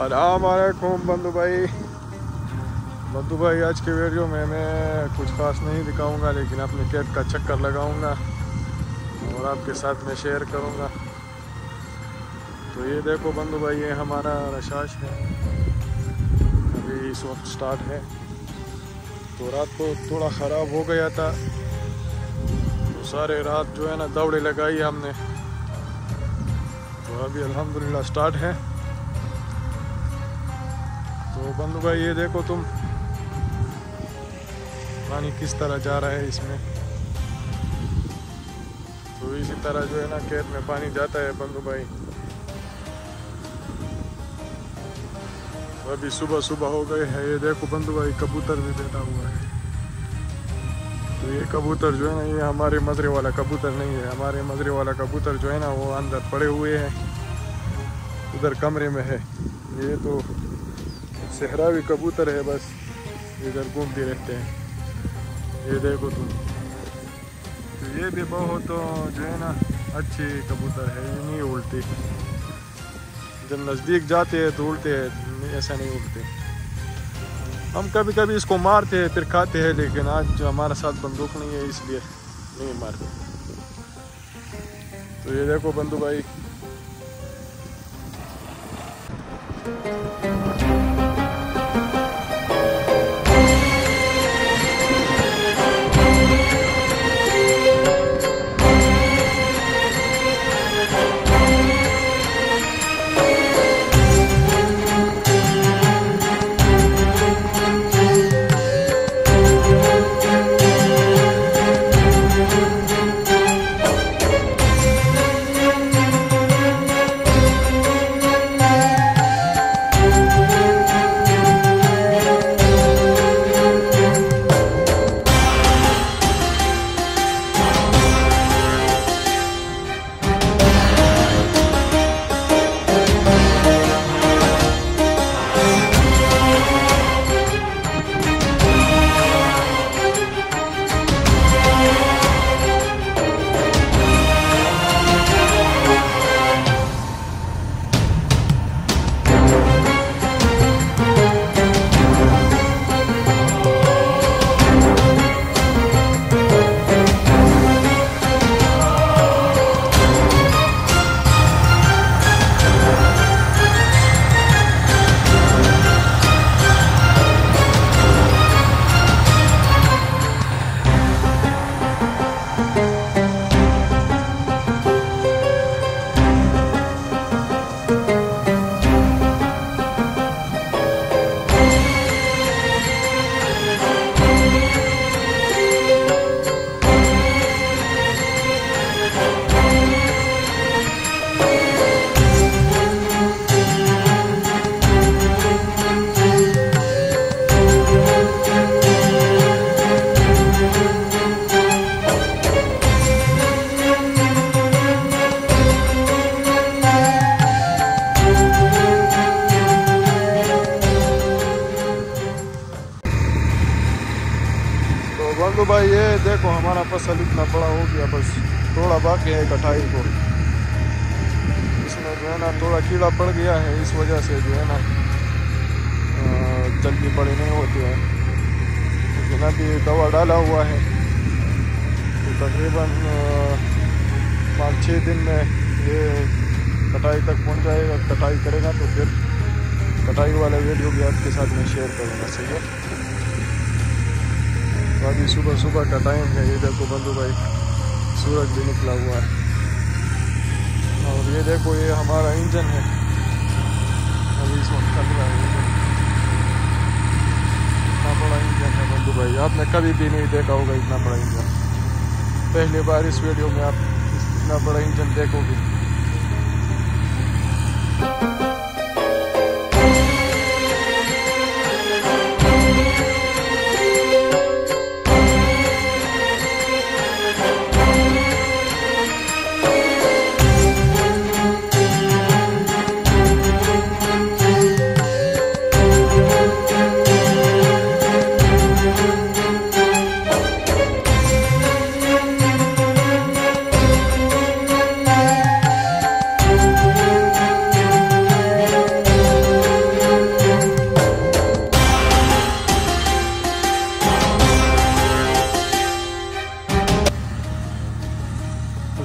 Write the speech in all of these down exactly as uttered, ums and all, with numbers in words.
अस्सलामुअलैकुम बंधु भाई बंधु भाई आज के वीडियो में मैं कुछ खास नहीं दिखाऊंगा, लेकिन अपने खेत का चक्कर लगाऊंगा और आपके साथ में शेयर करूंगा। तो ये देखो बंधु भाई, ये हमारा रशाश है, अभी इस वक्त स्टार्ट है। तो रात को थोड़ा ख़राब हो गया था, तो सारे रात जो है ना दौड़े लगाई हमने। तो अभी अल्हम्दुलिल्लाह स्टार्ट है। तो बंधु भाई ये देखो तुम, पानी किस तरह जा रहा है इसमें। तो इसी तरह जो है ना खेत में पानी जाता है बंधु भाई। अभी सुबह सुबह हो गए है। ये देखो बंधु भाई, कबूतर भी बैठा हुआ है। तो ये कबूतर जो है ना, ये हमारे मजरे वाला कबूतर नहीं है। हमारे मजरे वाला कबूतर जो है ना वो अंदर पड़े हुए हैं, उधर कमरे में है। ये तो सहरावी कबूतर है, बस इधर घूमते रहते हैं। ये देखो तुम, तो ये भी बहुत जो है ना अच्छी कबूतर है, ये नहीं उल्टी। जब नज़दीक जाते हैं तो उल्टे हैं, ऐसा नहीं उल्टे। हम कभी कभी इसको मारते हैं फिर खाते हैं, लेकिन आज जो हमारे साथ बंदूक नहीं है इसलिए नहीं मारते। तो ये देखो बंधु भाई, बंधु भाई ये देखो हमारा फसल इतना बड़ा हो गया, बस थोड़ा बाकी है कटाई को। इसमें जो है ना थोड़ा कीड़ा पड़ गया है, इस वजह से जो है ना जल्दी बड़ी नहीं होती है। लेकिन अभी दवा डाला हुआ है, तो तकरीबन पाँच छः दिन में ये कटाई तक पहुंच जाएगा। कटाई करेगा तो फिर कटाई वाला वीडियो भी आपके साथ में शेयर करूँगा, सही है। तो अभी सुबह सुबह का टाइम है। ये देखो बंधु भाई, सूरज भी निकला हुआ है। और ये देखो ये हमारा इंजन है, अभी इस वक्त चल रहा है। इतना बड़ा इंजन है बंधु भाई, आपने कभी भी नहीं देखा होगा इतना बड़ा इंजन। पहली बार इस वीडियो में आप इतना बड़ा इंजन देखोगे।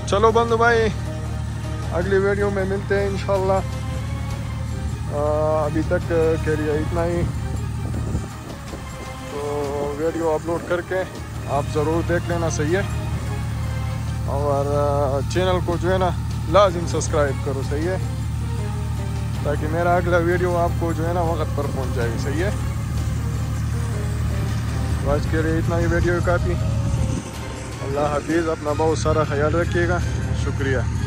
चलो बंधु भाई, अगली वीडियो में मिलते हैं इंशाल्लाह। अभी तक के लिए इतना ही। तो वीडियो अपलोड करके आप ज़रूर देख लेना, सही है। और चैनल को जो है ना लाजिम सब्सक्राइब करो, सही है, ताकि मेरा अगला वीडियो आपको जो है ना वक्त पर पहुंच जाए, सही है। तो आज के लिए इतना ही वीडियो काफ़ी। अल्लाह हाफिज़, अपना बहुत सारा ख्याल रखिएगा, शुक्रिया।